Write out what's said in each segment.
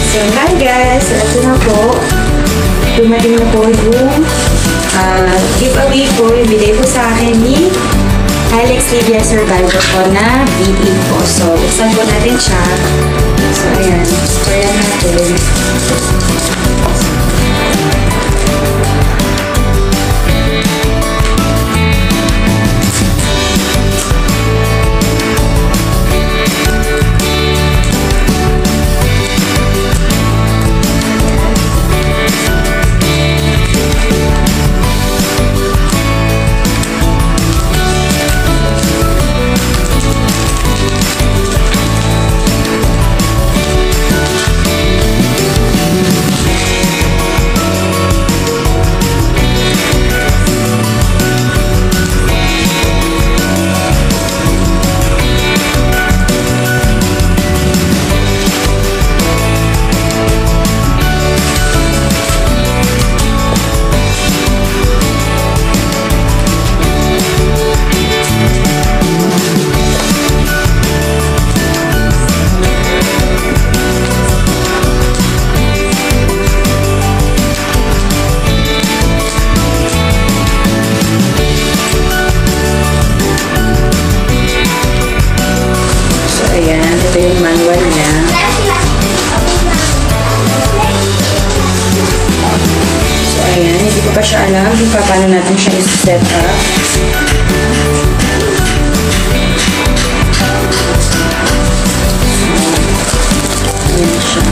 So, hi guys! Ito na po. Dumating na po yung giveaway po. Yung bigay po sa akin ni Libyasurvivor po na V8 po. So, buksan po natin siya. So, ayan. Sprayan natin. Ito yung manual niya. So, ayan. Hindi ko pa siya alam kung paano natin siya i-set up. Ayan siya.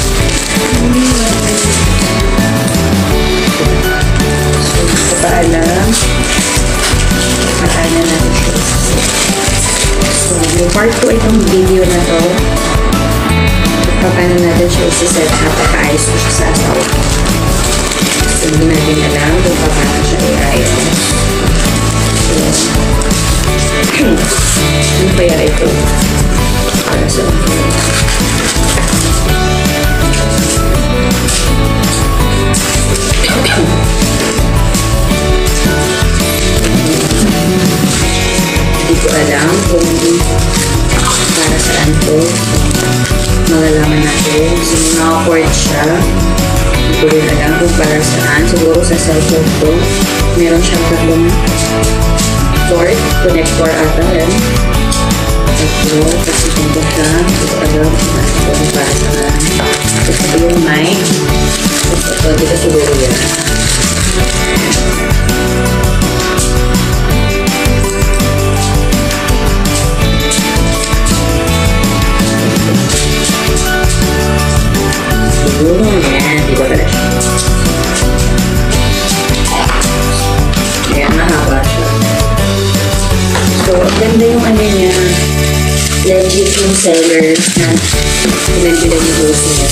So, hindi ko pa alam paano natin siya i-set up. So, yung part ko itong video na to, paano natin siya isi-set up at ayos ko siya sa asawa. So, hindi natin alam kung paano siya i-ayos. So, ano kaya ito? Para sa hindi ko alam kung para saan to. Malalaman natin. So, naka-cord siya. Hindi ko rin alam kung para saan. Siguro sa cellphone ko. Meron siyang tatlong cord. Connector ata yan. Tatlo. Kasi dito siya. Hindi ko alam kung para saan. Tapos ito yung mic. Tapos ito. Dito siguro yan. Ayan, di ba pala siya? Ayan, mahaba siya. So, ganda yung ano niya. Legit yung seller na pinagbilan yung dose niya.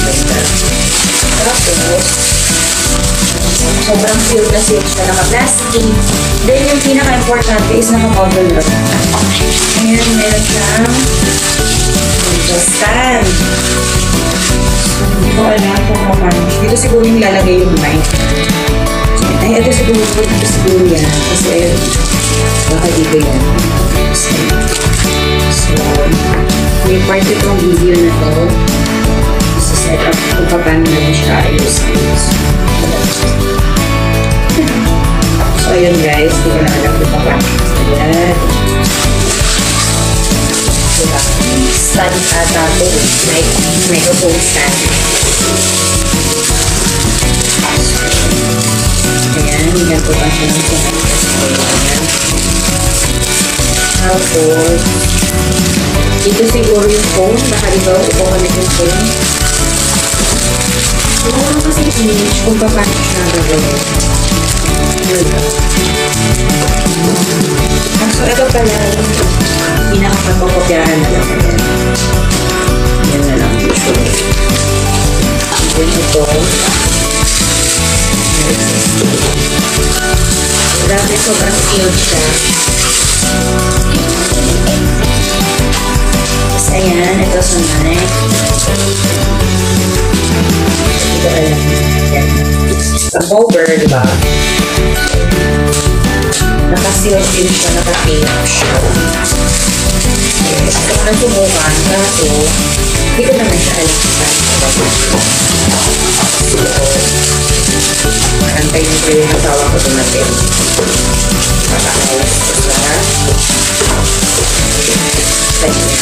Tapos, sobrang cute na silk siya. Naka-plastic. Then, yung pinaka-importante is naka-cover lock. Ayan, meron siyang stand. Hindi ko alam kung paano. Dito siguro yung lalagay yung mic. Ay, ito siguro yan. Kasi, baka dito yan. So, may part itong video na to. Isa set up kung paano natin siya ayusin. So, ayun guys. Hindi ko na alam kung paano. Ayan. Diba? Stand ata ito. Microphone stand. Ayan, ganito pa siya ng stand. Ayan. Tapos, dito siguro yung phone. Baka dito, i-connect yung phone. Siguro kasi image kung paano siya gagawin. So, ito pala pinakapagpapapyahan na lang. Yan na lang usually. Then ito. Grabe, sobrang cute siya. Tapos ayan, ito sa mic. Hindi ko alam. Yan. Sa cover, diba? Naka-seal din siya, naka-tape siya. Gusto ko na sumukan, kaso Hindi ko naman siya alam kung paano ko gagawin. So, antayin ko yung asawa ko dumating. Pakakayos ko sa kanya.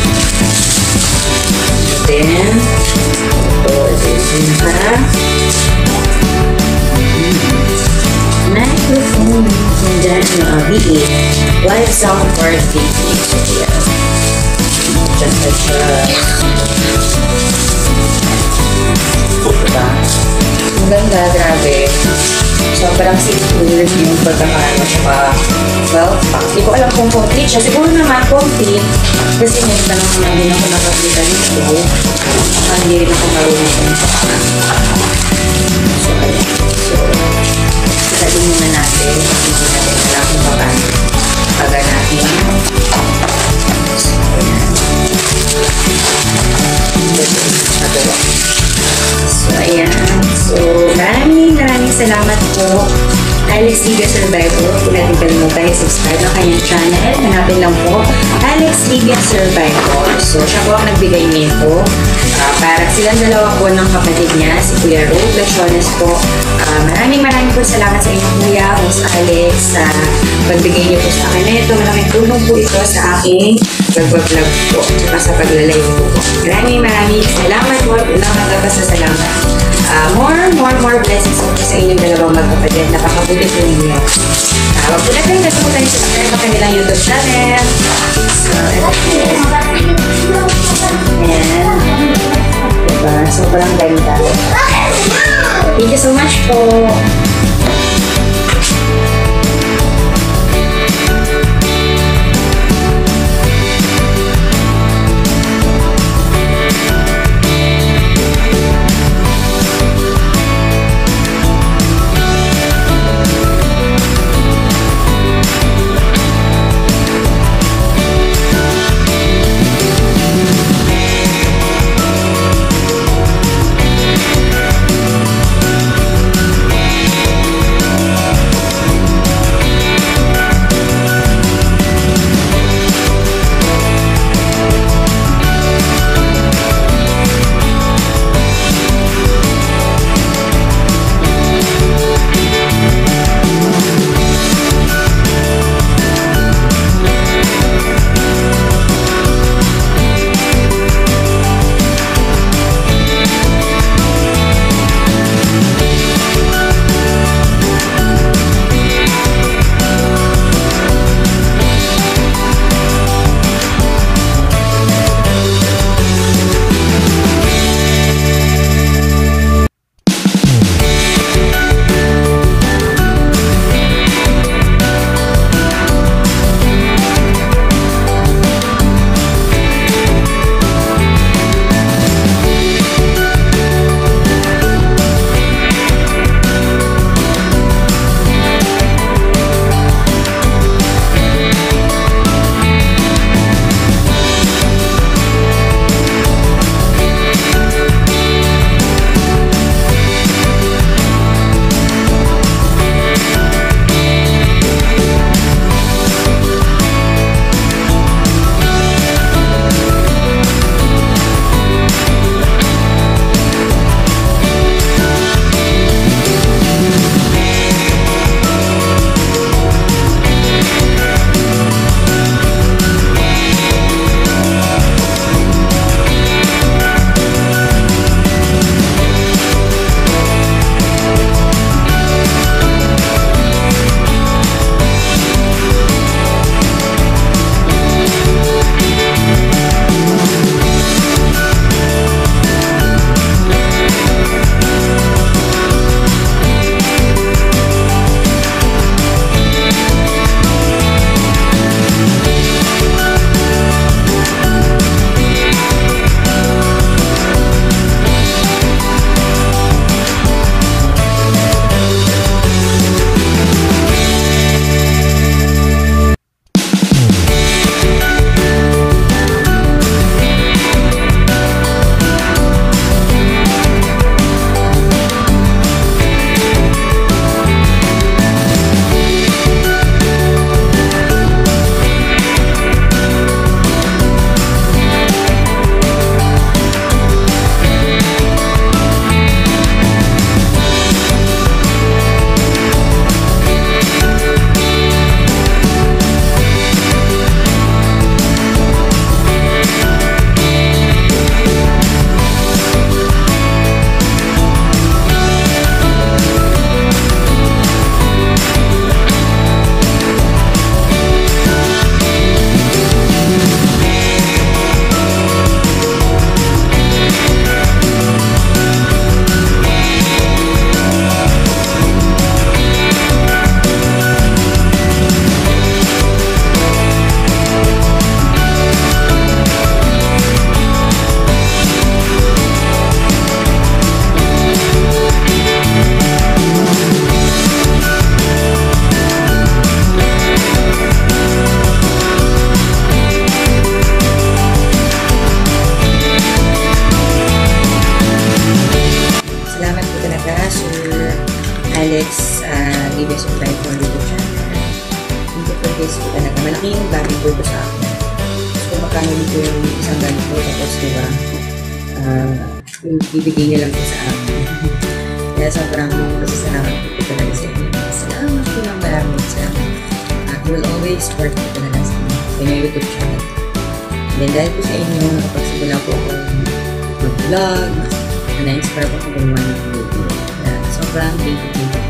Then, ito yung microphone. And then, VA. Live sound for VA. Yeah. Just adjust. Diba? Ang ganda, grabe. Sobrang secure yung pagkakano. Tsaka, well, hindi ko alam kung complete siya. Siguro naman complete. Kasi ngayon lang naman din ako nakakita nito. Hindi rin ako marunong kung paano. So, ayan. So, sasabihin muna natin. Hindi natin alam kung paano. Paga natin. So, ayan. So, ayan. So, maraming salamat po. Alex Libyasurvivor. Kung natin kalimutan i-subscribe ang kanyang channel. Hanapin lang po Alex Libyasurvivor. So, siya po ang nagbigay nito. Para silang dalawa po ng kapatid niya, si Kuya Libyasurvivor po. Maraming po salamat sa inyo, Kuya, Host Alex, sa pagbigay niyo po sa akin nito. Malaking tulong po ito sa aking pag-vlog po, at sa pagla-live po. Maraming salamat po. Ulang salamat. More blessings po sa inyong dalawang magkapatid. Napakabuti po ninyo. Huwag po natin kalimutan i-subscribe ang kanilang YouTube channel. So, ito po. Ayan. Diba? Sobrang ganda. Thank you so much po. diba? Ibigay niyo lang po sa akin. Kaya sobrang pasasalamat po talaga sa inyo. Salamat po ng maraming salamat. I will always support po talaga sa inyong YouTube channel. And then dahil po sa inyo, nakapagsimula po ako mag-vlog, na-inspire po ako gumawa ng video. Sobrang thank you.